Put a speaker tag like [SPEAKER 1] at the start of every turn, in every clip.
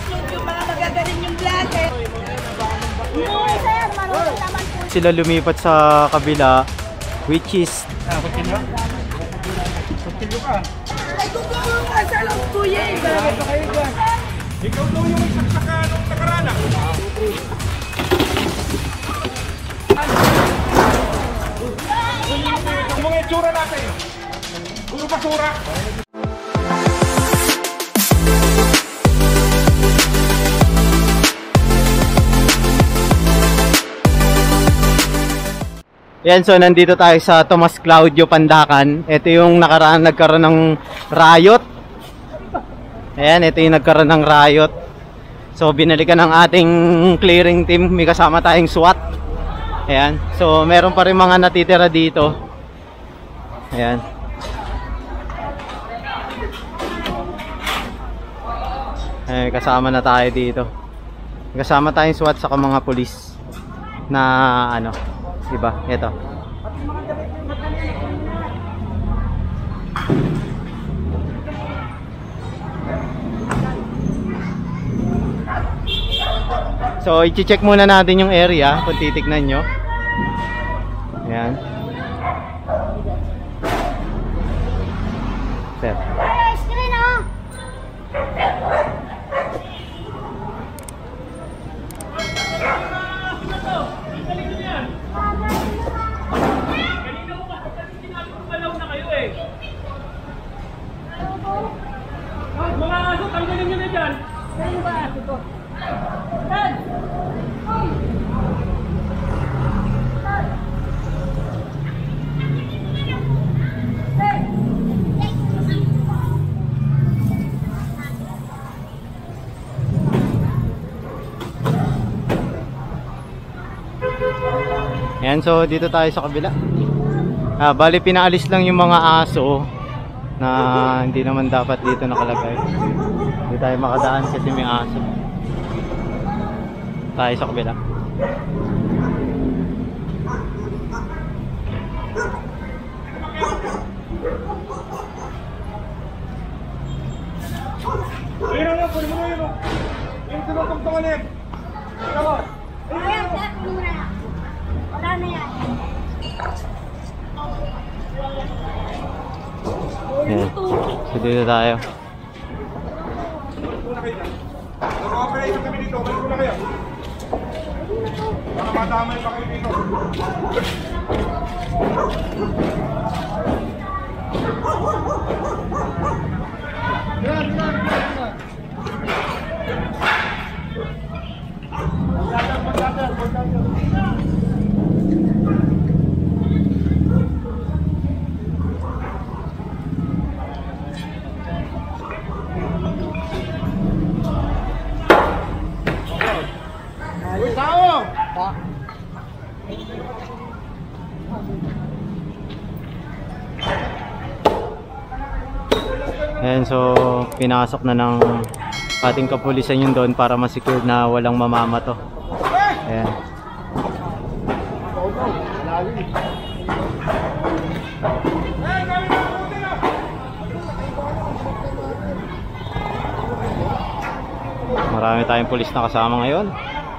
[SPEAKER 1] yung mga magagaling yung vlog eh. Sir, marunong naman po.
[SPEAKER 2] Sila lumipat sa kabila, which is...
[SPEAKER 3] Kutsilyo? Kutsilyo ka?
[SPEAKER 1] Ay, tutulong ka sa lang kuya eh. Bakit pa kayo dyan?
[SPEAKER 3] Ikaw daw yung magsasaka nung nakaraan. Ang mga itsura natin. Puro basura.
[SPEAKER 2] Yan, so nandito tayo sa Tomas Claudio, Pandacan. Ito yung nagkaroon ng riot. Ayan, ito yung nagkaroon ng riot. So binalikan ng ating clearing team. May kasama tayong SWAT. Ayan, so meron pa rin mga natitira dito. Ayan. Ayan, kasama na tayo dito. Kasama tayong SWAT saka mga pulis na ano, diba? Ito. So, i-check muna natin yung area kung titignan nyo. Ayan. Sir.
[SPEAKER 1] Screen oh!
[SPEAKER 3] Mga aso, tanggalin nyo na dyan.
[SPEAKER 1] Saan ba aso to?
[SPEAKER 2] Ayan, so dito tayo sa kabila. Bali pinaalis lang yung mga aso na hindi naman dapat dito nakalagay. Hindi tayo makadaan kasi may aso. Tayo sa kabila.
[SPEAKER 3] Ayun na, pwede mo na yun. Yung tinutungtungan yan. Ikaw.
[SPEAKER 1] Ayan, sir, kunin mo na yan. Wala na yan.
[SPEAKER 2] Ayan. So dito tayo.
[SPEAKER 3] Naka-operation kami dito. Balik ko na kayo. Para madamay pa kayo dito.
[SPEAKER 2] Ayan, so pinasok na ng ating kapulisan yun doon para ma-secure na walang mamamato. Ayan. Marami tayong pulis na kasama ngayon.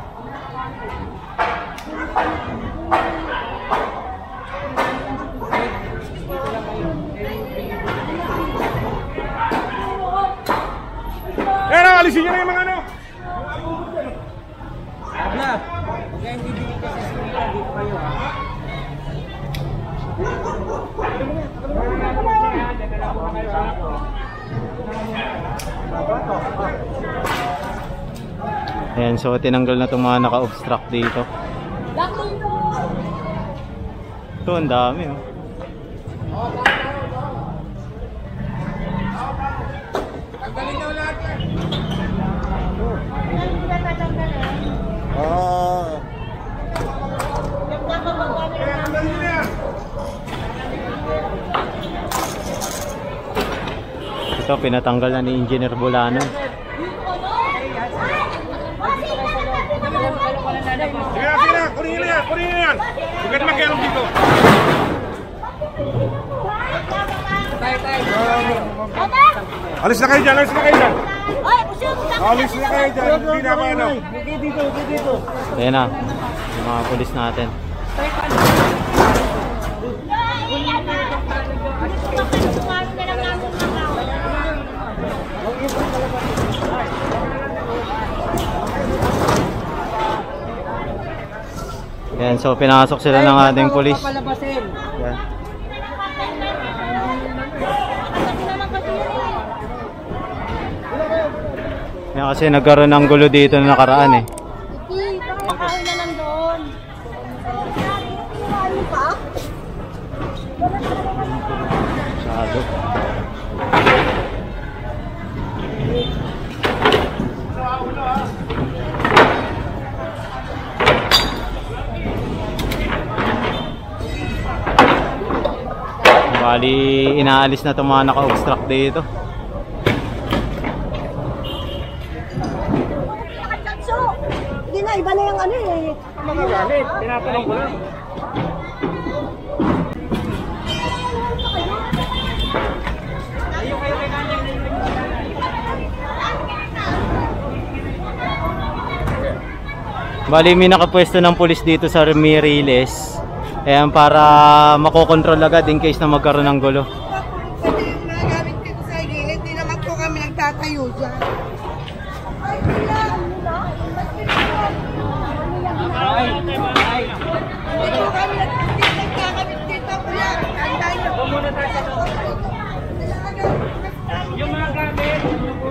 [SPEAKER 3] Alisin nyo na yung mga ano.
[SPEAKER 4] Abla, huwag kayong bibigyan kasi sila dito kayo ha.
[SPEAKER 2] Ayan, so tinanggal na itong mga naka-obstruct dito. Ito, ang dami oh.
[SPEAKER 3] Tanggalin nyo lahat yan.
[SPEAKER 2] Ito, pinatanggal na ni Engineer Bolano.
[SPEAKER 3] Sige na, kunin nyo yan, kunin nyo yan. Huwag ka naman kayo dito. Alis na kayo dyan, alis na kayo dyan. Alis na kayo dyan, hindi na ano.
[SPEAKER 2] Ayan na, yung mga pulis natin. Ayan, so pinasok sila ng ating pulis. Ayan. Ayan, kasi nagkaroon ng gulo dito na nakaraan eh.
[SPEAKER 1] Kakain na nandoon. Ano pa?
[SPEAKER 2] Masyado. Bali, inaalis na itong mga naka-obstruct dito.
[SPEAKER 1] Hindi na, iba na yung ano eh.
[SPEAKER 4] Magagamit, tinatanong ko lang.
[SPEAKER 2] Bali, may nakapwesto ng pulis dito sa Miriles. Ayan, para makokontrol agad in case na magkaroon ng gulo.
[SPEAKER 1] Pwede yung mga gamit dito sa gilid, hindi naman po kami nagtatayo dyan. Ay, kuya, ano na? Hindi po kami nagkakabit dito, kuya. Anday na po.
[SPEAKER 4] Yung mga gamit,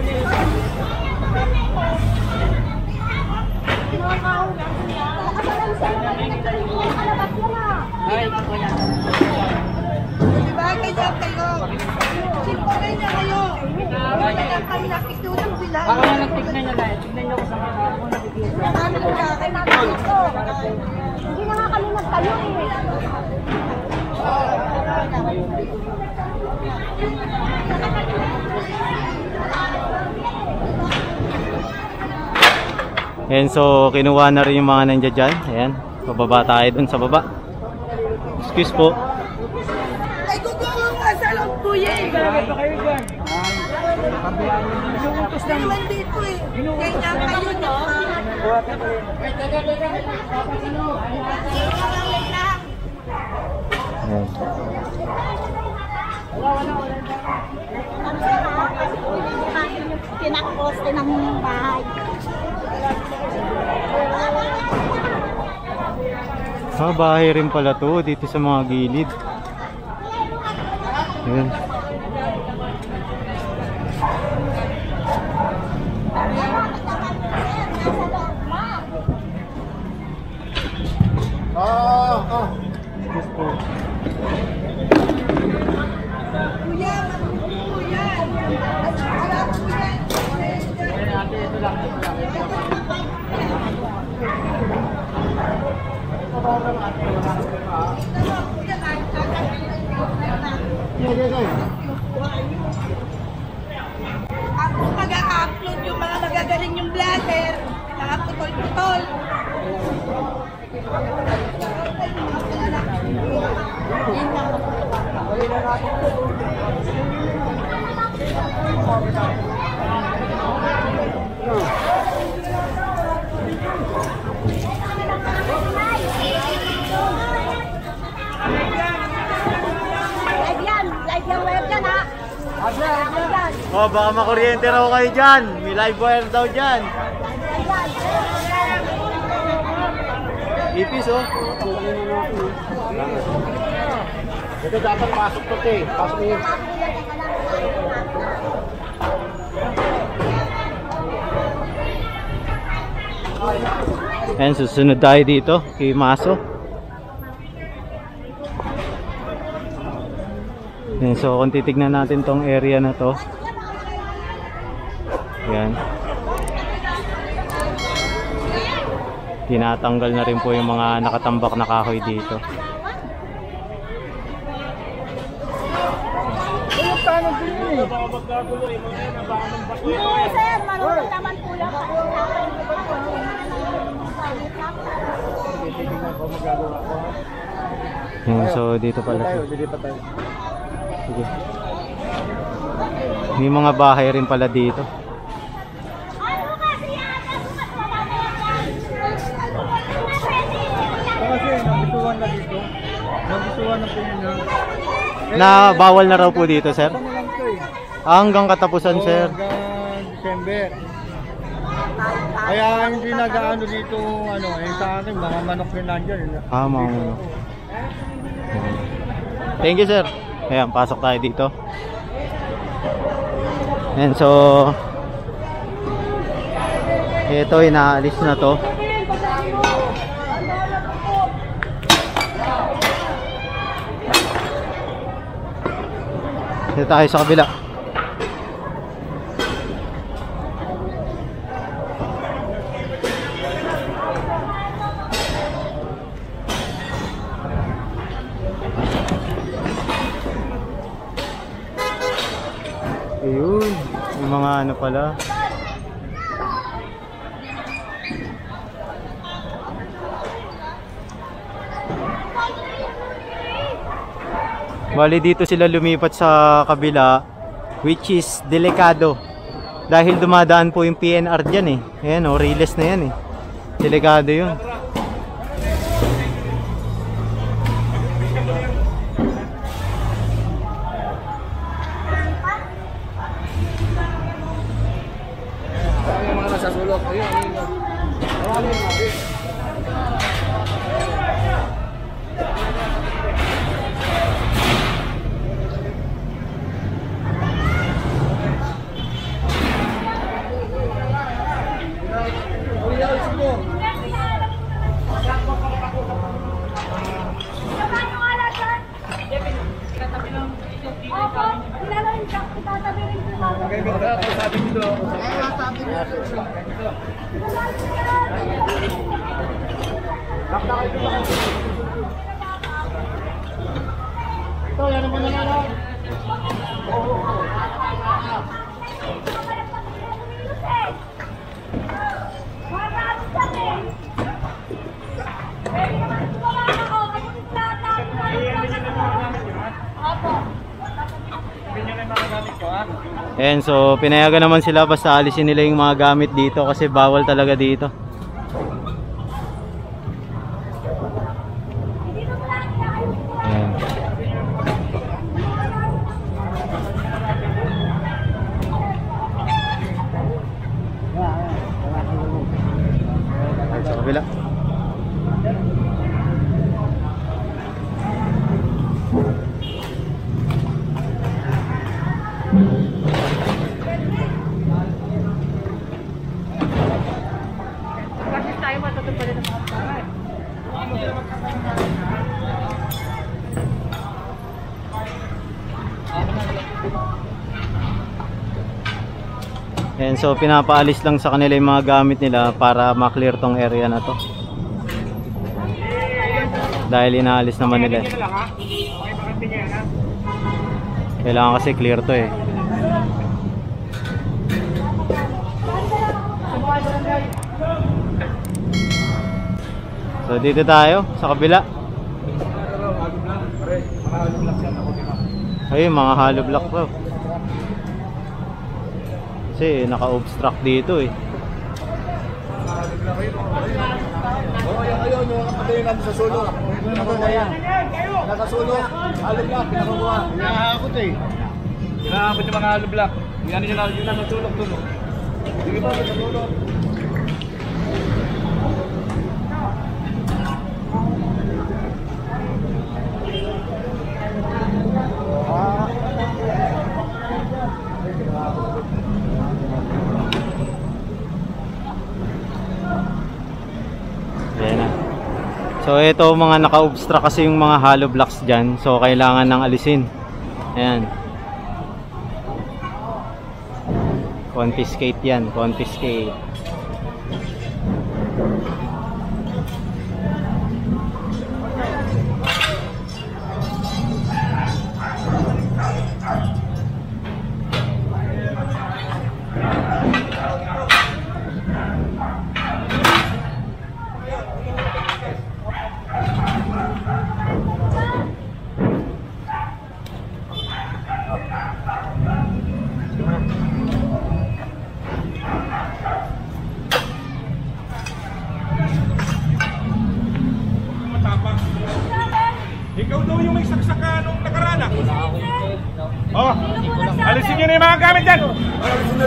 [SPEAKER 1] Diba, ganyan kayo? Simple na kayo. Wala lang kami nakikitulong bilang.
[SPEAKER 4] baka na nagtignan nyo lang. Tignan nyo kung saan ako nagigilid.
[SPEAKER 1] Ano ba? Kailangan dito. Hindi na nga kami nagtayo eh.
[SPEAKER 2] Ayan, so kinuha na rin yung mga nandiyan dyan. Ayan, pababa tayo dun sa baba. Excuse po.
[SPEAKER 1] Ay, gugulo nga sa loob, kuya eh.
[SPEAKER 4] Bakit ba kayo dyan?
[SPEAKER 1] Hindi naman dito eh. Ganyan kayo, no?
[SPEAKER 2] Ayan.
[SPEAKER 1] Pinakposte ng bahay.
[SPEAKER 2] Ah, bahay rin pala to dito sa mga gilid. Ayan. Excuse po.
[SPEAKER 1] Kuya, kuya. Wala po yan. Ako mag-a-upload yung mga magagaling yung vlogger. Mga putol-putol. Live yan, web yan ha.
[SPEAKER 2] Oh, baka makuryente raw kayo dyan. May live wire daw dyan. Ipis oh.
[SPEAKER 3] Ito dapat pasok to te. Pasok niyo.
[SPEAKER 2] Ayan, susunod tayo dito kay Maso. Ayan, so kung titignan natin tong area na to. Ayan. Tinatanggal na rin po yung mga nakatambak na kahoy dito.
[SPEAKER 1] Sir, marunong naman po lang.
[SPEAKER 2] Ayan, so dito pala. Sige. May mga bahay rin pala dito. Na bawal na raw po dito, sir?
[SPEAKER 3] Ano lang to eh.
[SPEAKER 2] Hanggang katapusan, sir.
[SPEAKER 3] Hanggang December. Kaya hindi nag-ano dito, ano, sa akin, mga manok rin nandyan.
[SPEAKER 2] Mga manok. Thank you, sir. Ayan, pasok tayo dito. And so, ito, inaalis na to. Dito tayo sa kabila. Ayun, yung mga ano pala. Bali dito sila lumipat sa kabila, which is delikado. Dahil dumadaan po yung PNR dyan eh. Ayan o, Riles na yan eh. Delikado yun.
[SPEAKER 3] Yung mga nasa sulok, ayun.
[SPEAKER 2] And so pinayagan naman sila basta alisin nila yung mga gamit dito kasi bawal talaga dito. Ayan. Sa kabila. And so pinapaalis lang sa kanila yung mga gamit nila para ma-clear tong area na to. Dahil inaalis naman nila. Kailangan kasi clear to eh. So dito tayo sa kabila. Ayun, mga hollow block to. Kasi naka-obstruct dito eh.
[SPEAKER 3] Ayun, yung kapatid natin sa sulok. Nasa sulok, hollow block, pinakukuha. Hinahakot eh. Hinahakot yung mga hollow block. Yan yung nasa sulok dun. Sige ba, sa sulok.
[SPEAKER 2] So ito mga naka-obstruct kasi yung mga hollow blocks dyan. So kailangan nang alisin. Ayan. Confiscate yan. Confiscate.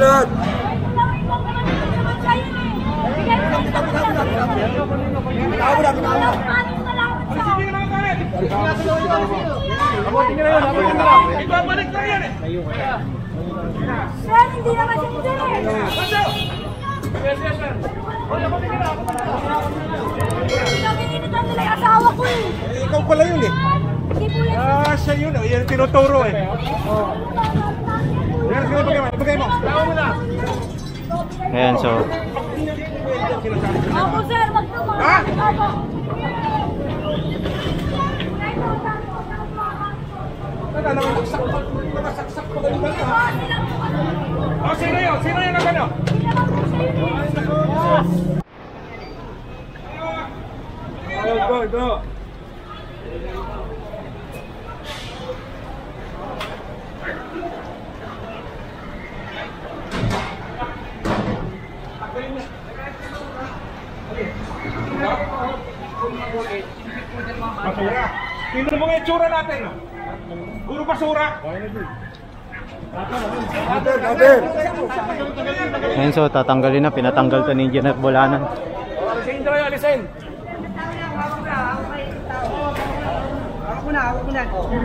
[SPEAKER 3] Agad! Abutin nyo na yun, abutin nyo na. Ibabalik na yan eh.
[SPEAKER 5] Sir, hindi naman siya sir.
[SPEAKER 3] Yes, yes, sir. Hoy, abutin nyo na.
[SPEAKER 5] Pinaginitan nila yung asawa ko eh.
[SPEAKER 3] Ikaw pala yun eh.
[SPEAKER 5] Hindi po yan.
[SPEAKER 3] Siya yun. Yan tinuturo eh. Yan, sige, ibagay mo. Tao mo na.
[SPEAKER 2] Ayan, so
[SPEAKER 5] Ako sir, wag naman.
[SPEAKER 3] Ha?
[SPEAKER 5] Ako.
[SPEAKER 3] Nakasaksak pa ganun ba ha? O, sino yun? Sino yun ang gano'n? Go. Basura. Tingnan mo nga yung tsura natin. Puro basura.
[SPEAKER 2] ayan, so tatanggalin na, pinatanggal to ni Engineer Bolanan.
[SPEAKER 3] Alisin tayo, alisin.
[SPEAKER 1] Ako na.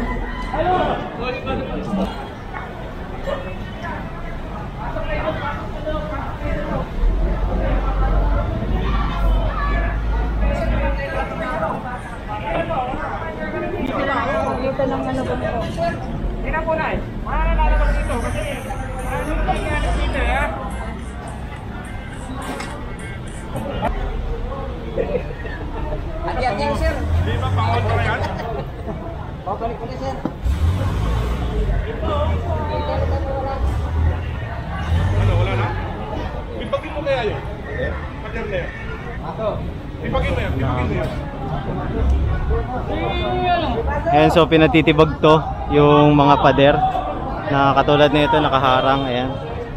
[SPEAKER 3] Tingnan po na eh. Wala na lalabas dito kasi ano ba yan dito eh?
[SPEAKER 1] Ati, sir.
[SPEAKER 3] Di ba pangon pa yan?
[SPEAKER 1] Babalik ko na, sir.
[SPEAKER 3] Ano, wala na? Ipagin mo kaya yun? Pader na yun. Ipagin mo yan.
[SPEAKER 2] Ayan, so pinatitibag to yung mga pader na katulad na ito, nakaharang. Ayan.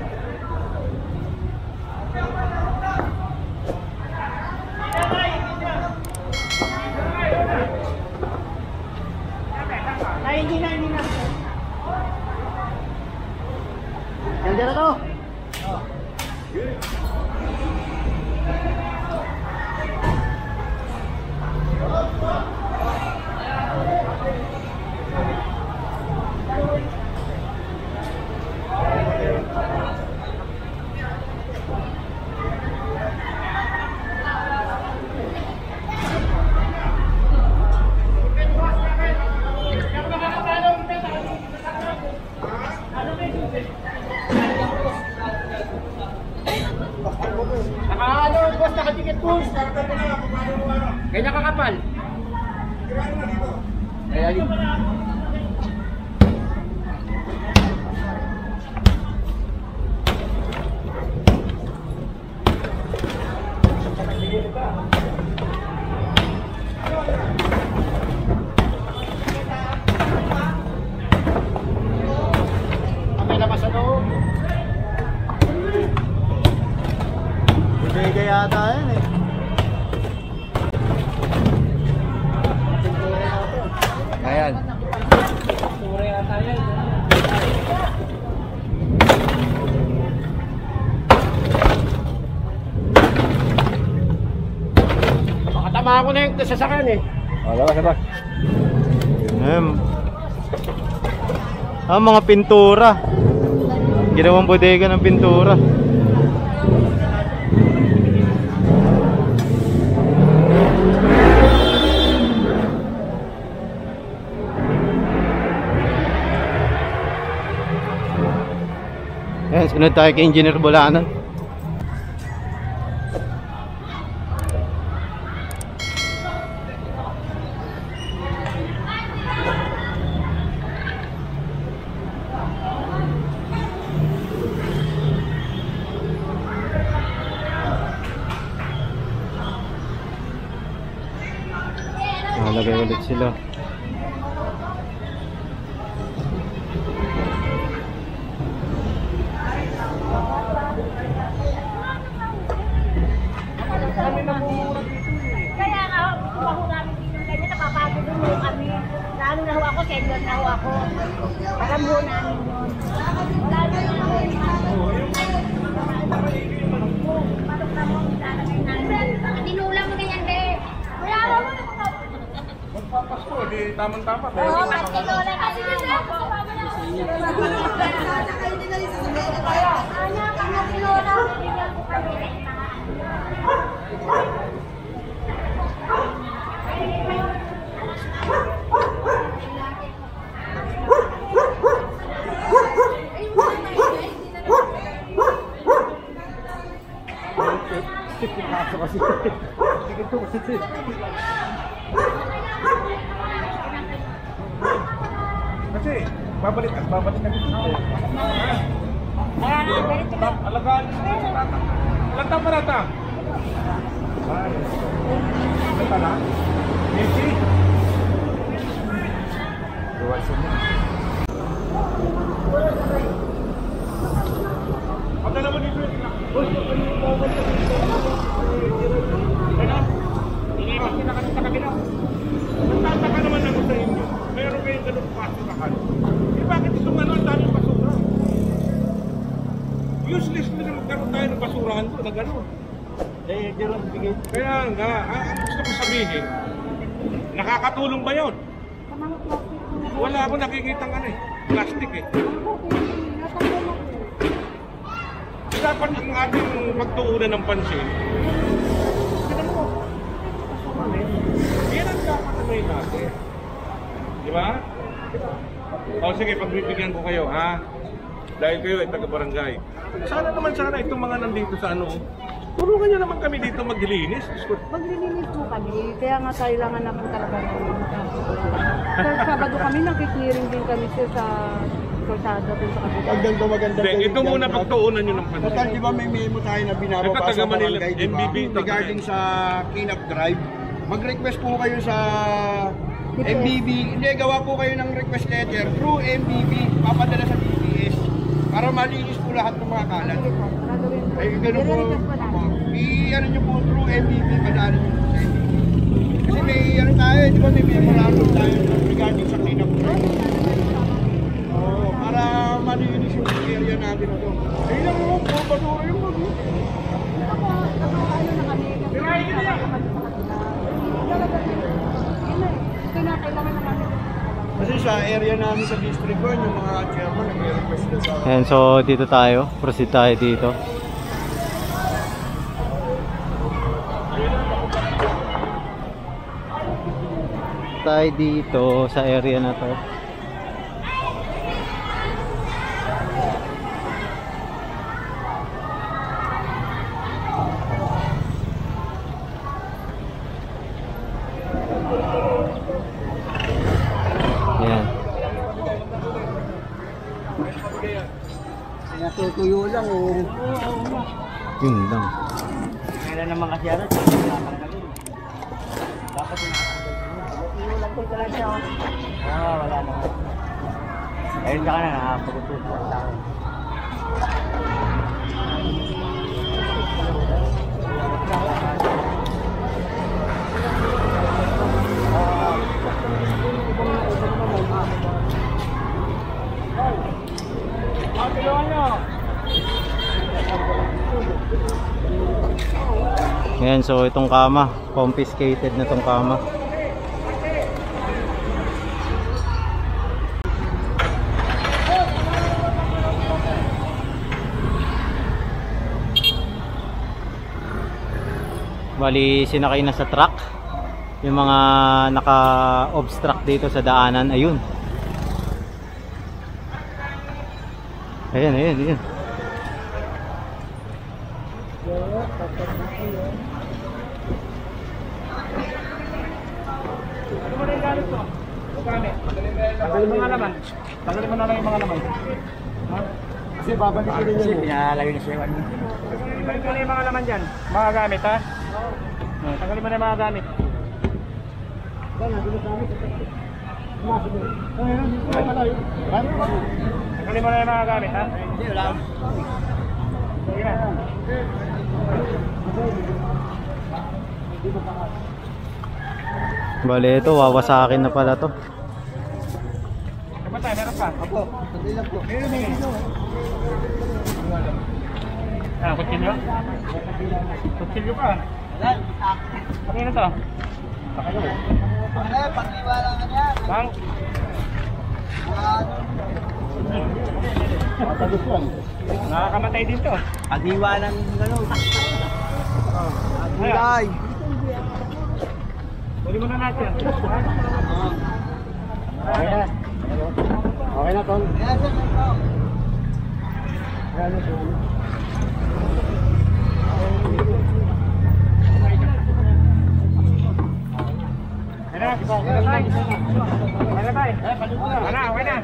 [SPEAKER 1] Nandiyan na to.
[SPEAKER 4] Kanya kakapal. Kaya yun.
[SPEAKER 2] Bigay yata yan eh.
[SPEAKER 3] Ayan.
[SPEAKER 4] Makatama ako na yung sasakyan eh.
[SPEAKER 3] Labas.
[SPEAKER 2] Mga pintura. Ginawang bodega ng pintura. Ayan, sunod tayo kay Engineer Bolanan. Nalagay ulit sila.
[SPEAKER 5] Kaya nga, gusto ko namin dito ganyan, napapagod mo kami. Lalo na ho ako, senior na ho ako. Alam ho namin yun. Wala na ako.
[SPEAKER 3] tamang-tama.
[SPEAKER 5] Oo, Martin Lola kasi sir.
[SPEAKER 1] Sana kayo din na rin sasabihin na tayo.
[SPEAKER 5] Ano, Martin Lola, bigyan ko kami.
[SPEAKER 3] Kasi, babalik dito. Alagaan mo sa tata. Ilang taon pa nata? Ano na? Messi? Pagka naman dito yung nagtataka naman ako sa inyo. Meron kayong ganun pasurahan. Eh bakit itong ano ang daming basura? Useless na magkaroon tayo ng basurahan doon na gano'n. Kaya nga, ang gusto ko sabihin, nakakatulong ba yun? Wala ako nakikitang ano eh, plastic eh. Dapat ang ating pagtuunan ng pansin. Yan ang dapat na may natin. Di ba? O sige, pagbibigyan ko kayo ha. Dahil kayo ay taga-barangay. Sana itong mga nandito sa ano, tulungan nyo naman kami dito maglilinis.
[SPEAKER 6] Maglilinis po kami, kaya nga kailangan na po talaga namin. Sa Sabado kami, nakiklearing din kami sa kalsada dun sa kapital.
[SPEAKER 3] Maganda. Ito muna pagtuunan nyo ng pansin.
[SPEAKER 7] Total, di ba may memo tayo na binababa
[SPEAKER 3] Taga
[SPEAKER 7] sa
[SPEAKER 3] Manila,
[SPEAKER 7] barangay, di ba?
[SPEAKER 3] MBB,
[SPEAKER 7] Regarding sa cleanup drive, mag-request po kayo sa MBB. Hindi, gawa po kayo ng request letter through MBB, papadala sa DPS para malinis po lahat ng mga kalat. Ay, ganun po. I-ano nyo po through MBB, padala nyo po sa MBB. Kasi may ano tayo, di ba may memorandum tayo regarding sa cleanup drive. Oo, para malinis yung area natin na to. Ayun lang mo, basura yung mag Kasi sa area namin sa district ko, yung mga chairman nag-request na sa...
[SPEAKER 2] Ayan, so dito tayo. Proceed tayo dito. Tayo dito sa area na to. Ayan.
[SPEAKER 7] Natutuyo lang o...
[SPEAKER 2] Yun lang.
[SPEAKER 4] Kailan naman kasi araw, dapat yung lang ko talaga siya. Wala na. Ayun ka na, nakapagpututo ang tao.
[SPEAKER 2] Ayan, so itong kama, confiscated na itong kama. Bali, sinakay na sa truck yung mga naka-obstruct dito sa daanan. Ayun. Ayan.
[SPEAKER 4] Tanggalin mo nga naman. Tanggalin mo na lang yung mga laman.
[SPEAKER 7] Kasi babalik ko rin
[SPEAKER 4] Kasi
[SPEAKER 7] yun.
[SPEAKER 4] pinalayo na siya yung ano. Ibalik mo na yung mga laman dyan. Mga gamit ha. Tanggalin mo na yung mga gamit. Tanggalin mo na yung mga gamit ha. Hindi, wala. Sige na.
[SPEAKER 2] Bali, ito wawasakin na pala to.
[SPEAKER 4] Kapag tayo, meron pa.
[SPEAKER 7] Apo, sandali lang po.
[SPEAKER 4] Kutsilyo? Kutsilyo pa. Ano na to? Bang. Nakakamatay din to.
[SPEAKER 3] Paghiwa ng gano'n.
[SPEAKER 4] Ay. Huli mo na natin. Okay na. Okay na, Tol. Okay na.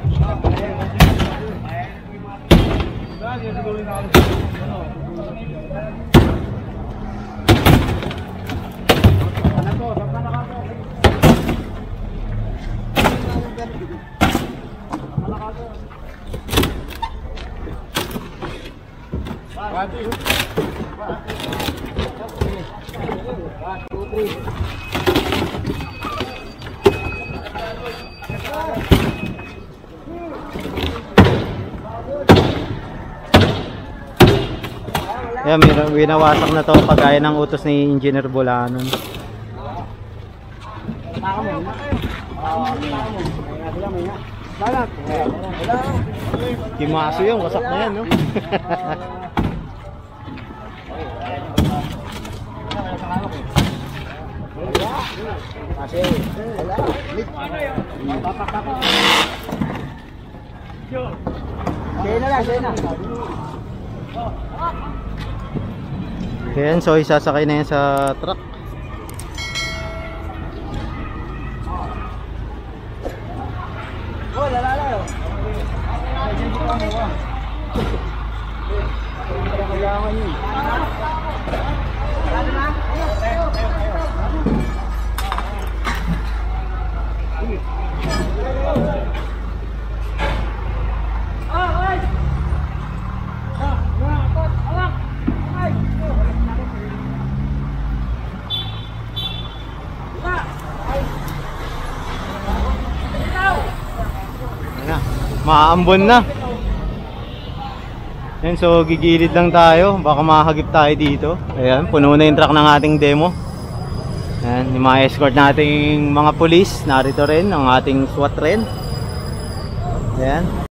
[SPEAKER 2] Yan, winawasak na to pagaya ng utos ni Engineer Bulanon. Kimaso yung wasak na yan, no? Ayan, so isasakay na yan sa truck. Maambon na. Yan, so gigilid lang tayo, baka mahagip tayo dito. Ayan, puno na yung truck ng ating demo. Ayan, yung mga escort nating mga pulis narito rin, ang ating SWAT rin. Ayan.